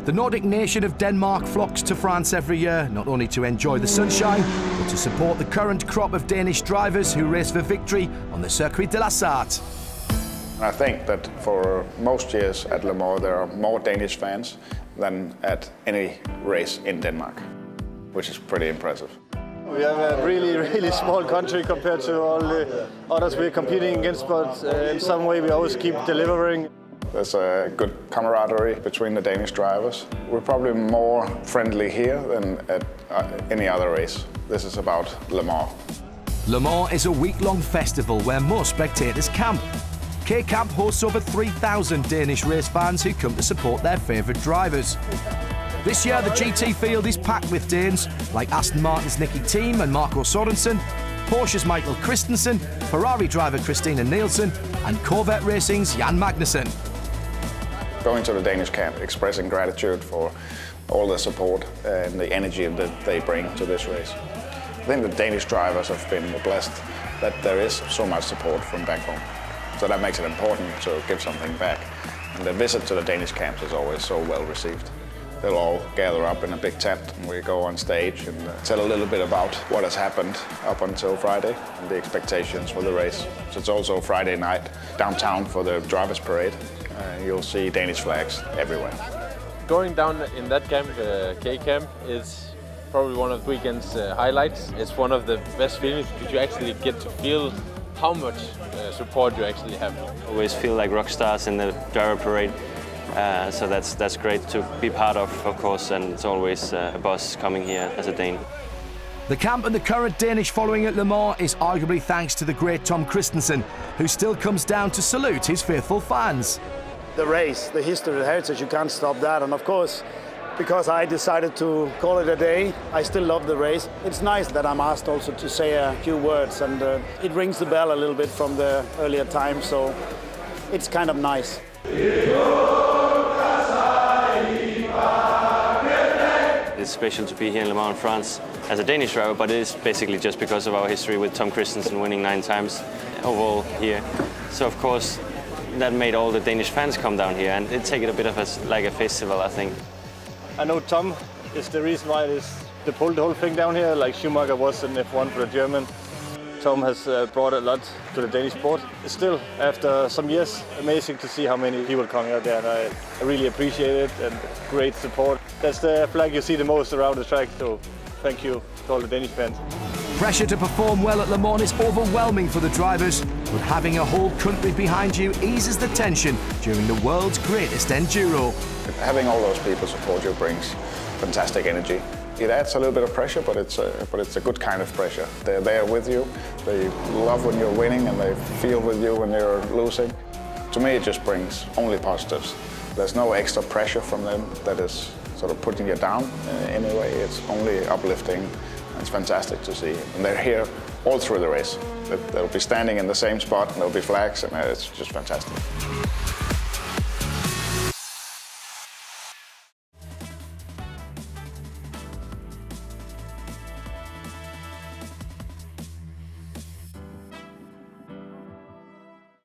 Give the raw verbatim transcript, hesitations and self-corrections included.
The Nordic nation of Denmark flocks to France every year, not only to enjoy the sunshine, but to support the current crop of Danish drivers who race for victory on the Circuit de la Sarthe. I think that for most years at Le Mans there are more Danish fans than at any race in Denmark, which is pretty impressive. We have a really, really small country compared to all the others we're competing against, but uh, in some way we always keep delivering. There's a good camaraderie between the Danish drivers. We're probably more friendly here than at uh, any other race. This is about Le Mans. Le Mans is a week-long festival where most spectators camp. K-Camp hosts over three thousand Danish race fans who come to support their favourite drivers. This year, the G T field is packed with Danes like Aston Martin's Nicki Thiim and Marco Sorensen, Porsche's Michael Christensen, Ferrari driver Christina Nielsen, and Corvette Racing's Jan Magnussen. Going to the Danish camp, expressing gratitude for all the support and the energy that they bring to this race. I think the Danish drivers have been blessed that there is so much support from back home. So that makes it important to give something back. And the visit to the Danish camps is always so well received. They'll all gather up in a big tent and we go on stage and tell a little bit about what has happened up until Friday and the expectations for the race. So it's also Friday night downtown for the drivers' parade. Uh, you'll see Danish flags everywhere. Going down in that camp, uh, K-Camp, is probably one of the weekend's uh, highlights. It's one of the best feelings because you actually get to feel how much uh, support you actually have. Always feel like rock stars in the driver parade, uh, so that's that's great to be part of, of course, and it's always uh, a buzz coming here as a Dane. The camp and the current Danish following at Le Mans is arguably thanks to the great Tom Kristensen, who still comes down to salute his faithful fans. The race, the history, the heritage, you can't stop that. And of course, because I decided to call it a day, I still love the race. It's nice that I'm asked also to say a few words, and uh, it rings the bell a little bit from the earlier time, so it's kind of nice. It's special to be here in Le Mans in France as a Danish driver, but it is basically just because of our history with Tom Kristensen winning nine times overall here. So of course, that made all the Danish fans come down here, and it take it a bit of a, like a festival, I think. I know Tom is the reason why it is, they pulled the whole thing down here, like Schumacher was in F one for the German. Tom has uh, brought a lot to the Danish sport. It's still, after some years, amazing to see how many people coming out there, and I, I really appreciate it, and great support. That's the flag you see the most around the track, so thank you to all the Danish fans. Pressure to perform well at Le Mans is overwhelming for the drivers, but having a whole country behind you eases the tension during the world's greatest enduro. Having all those people support you brings fantastic energy. It adds a little bit of pressure, but it's a, but it's a good kind of pressure. They're there with you, they love when you're winning, and they feel with you when you're losing. To me, it just brings only positives. There's no extra pressure from them that is sort of putting you down in any way. It's only uplifting. It's fantastic to see. And they're here all through the race. They'll be standing in the same spot, and there'll be flags, and it's just fantastic.